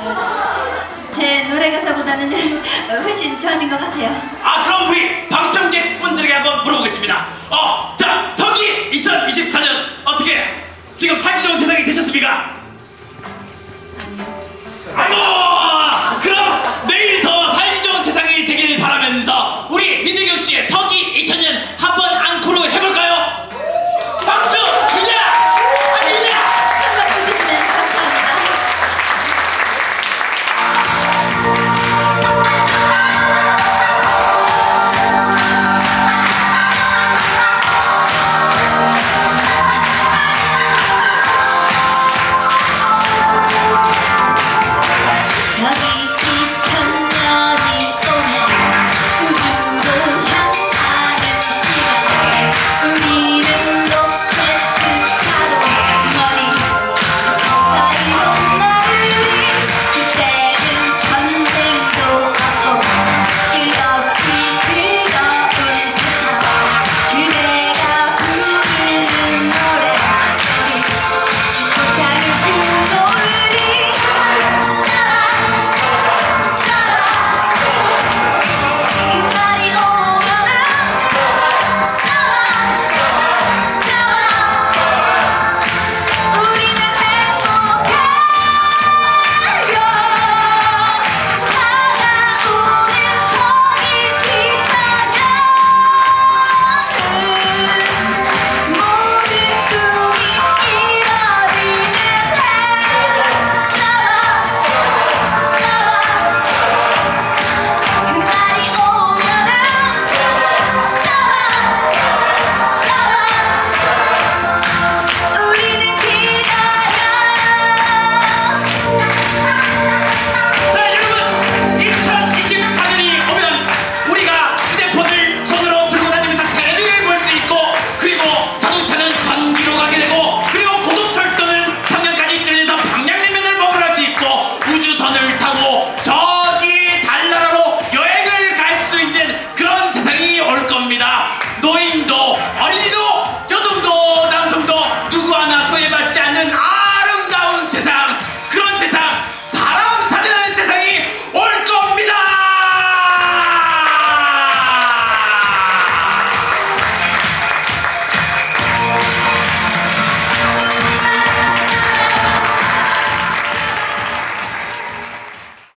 제 노래 가사보다는 훨씬 좋아진 것 같아요. 아, 그럼 우리 방청객분들에게 한번 물어보겠습니다. 자, 서기 2024년 어떻게 지금 살기 좋은 세상이 되셨습니까? 아이고, 그럼 내일 더 살기 좋은 세상이 되길 바라면서 우리 민혜경 씨의 서기 2000년 한번 앙코르 해볼까요? 박수 주냐 아니냐? 한번 해주시면 감사합니다. 우주선을 타고 저기 달나라로 여행을 갈 수 있는 그런 세상이 올 겁니다. 노인도 어린이도